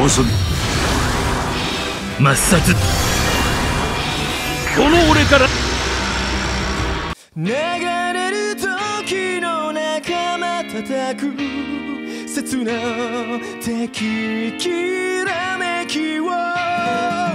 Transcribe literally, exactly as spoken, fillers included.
そ抹殺。この俺から流れる時の仲間叩く切な敵きらめきを